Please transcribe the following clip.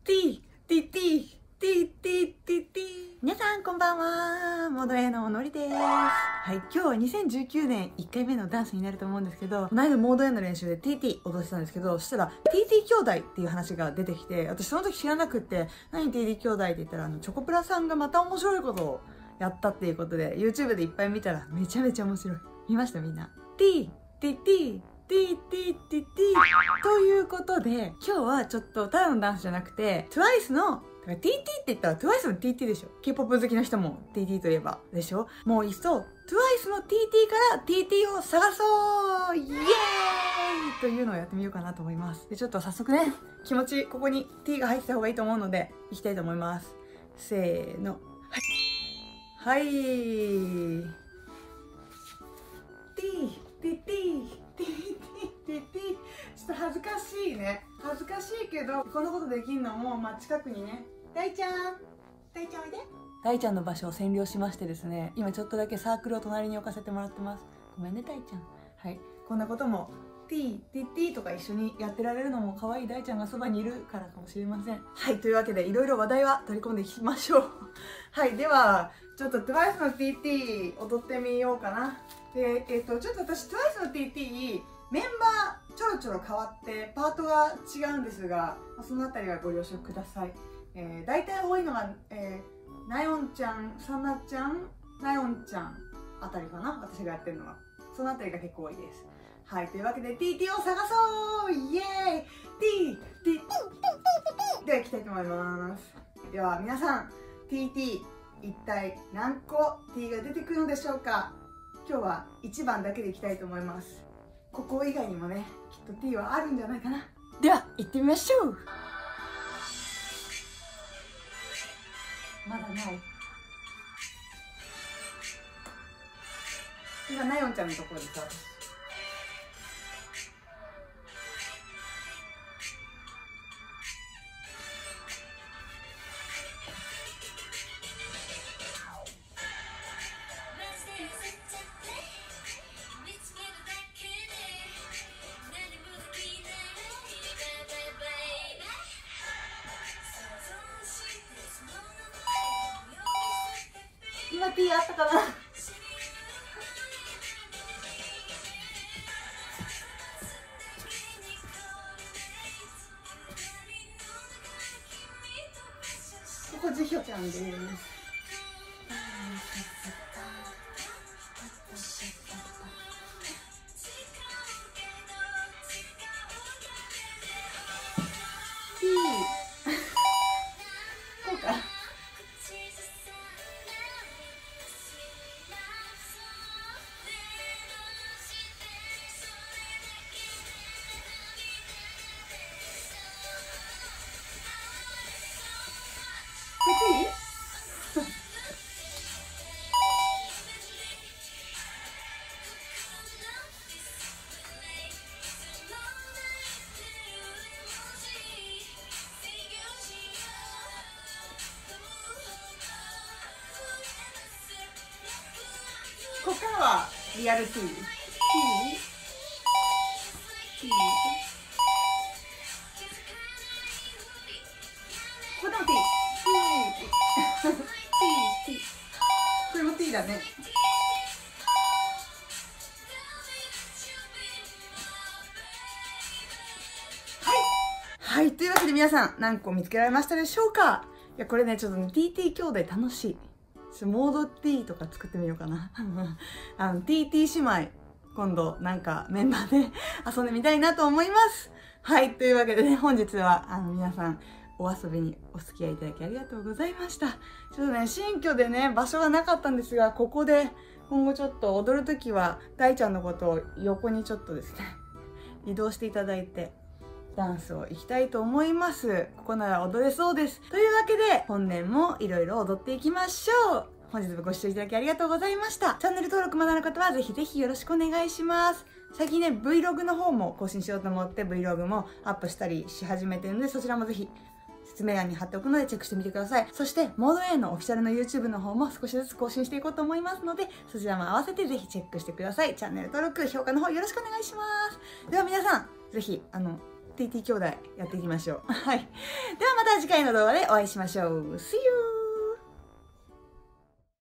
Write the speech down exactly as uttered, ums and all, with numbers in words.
T、T、T、T、T、T、T。皆さんこんばんは。モード A ののりです。はい、今日はにせんじゅうきゅうねんいっかいめのダンスになると思うんですけど、この間モード A の練習で ティーティー 踊ってたんですけど、そしたら ティーティー 兄弟っていう話が出てきて、私その時知らなくって、何 ティーティー 兄弟って言ったら、あの、チョコプラさんがまた面白いことをやったっていうことで、YouTube でいっぱい見たらめちゃめちゃ面白い。見ましたみんな。T、T、T、T、T、T、T ということで、今日はちょっとただのダンスじゃなくて、トゥワイス の、ティーティー って言ったら トゥワイス の ティーティー でしょ。K-ポップ 好きの人も ティーティー といえばでしょ。もういっそ トゥワイス の ティーティー から ティーティー を探そうイエーイというのをやってみようかなと思います。で、ちょっと早速ね、気持ちここに T が入ってた方がいいと思うので、いきたいと思います。せーの。はい。はい。T、T、T、T、T、T、T。ちょっと恥ずかしいね。恥ずかしいけど、こんなことできんのも、まあ、近くにね、大ちゃん大ちゃんおいで。大ちゃんの場所を占領しましてですね、今ちょっとだけサークルを隣に置かせてもらってます。ごめんね、大ちゃん。はい。こんなことも、T、T、T とか一緒にやってられるのも可愛い大ちゃんがそばにいるからかもしれません。はい。というわけで、いろいろ話題は取り込んでいきましょう。はい。では、ちょっと トゥワイス の ティーティー 踊ってみようかな。で、えっと、ちょっと私 トゥワイス の ティーティー、メンバーちょろちょろ変わってパートが違うんですが、そのあたりはご了承ください。えー、大体多いのが、えー、ナヨンちゃん、サナちゃん、ナヨンちゃんあたりかな、私がやってるのは。そのあたりが結構多いです。はい、というわけで ティーティー を探そうイエーイ !T、T、では行きたいと思います。では皆さん、ティーティー 一体何個 T が出てくるのでしょうか。今日はいちばんだけでいきたいと思います。ここ以外にもね、きっと T はあるんじゃないかな。では行ってみましょう。まだない。今ナヨンちゃんのところです私。今 T あったかな。ここジヒョちゃんです。T こうか。ここからはリアル T。T。T。これも T。T。T。これも T だね。はい。はい。というわけで皆さん、何個見つけられましたでしょうか。いや、これね、ちょっとね、ティーティー 兄弟楽しい。モード T とか作ってみようかな。あの、ティーティー 姉妹、今度なんかメンバーで遊んでみたいなと思います。はい、というわけでね、本日はあの皆さんお遊びにお付き合いいただきありがとうございました。ちょっとね、新居でね、場所がなかったんですが、ここで今後ちょっと踊るときは、大ちゃんのことを横にちょっとですね、移動していただいて、ダンスを行きたいと思います。ここなら踊れそうです。というわけで、本年もいろいろ踊っていきましょう。本日もご視聴いただきありがとうございました。チャンネル登録まだの方はぜひぜひよろしくお願いします。最近ね、Vlog の方も更新しようと思って Vlog もアップしたりし始めてるので、そちらもぜひ説明欄に貼っておくのでチェックしてみてください。そして、モード A のオフィシャルの YouTube の方も少しずつ更新していこうと思いますので、そちらも合わせてぜひチェックしてください。チャンネル登録、評価の方よろしくお願いします。では皆さん、ぜひ、あの、 ティティ兄弟やっていきましょう。はい。ではまた次回の動画でお会いしましょう。See you!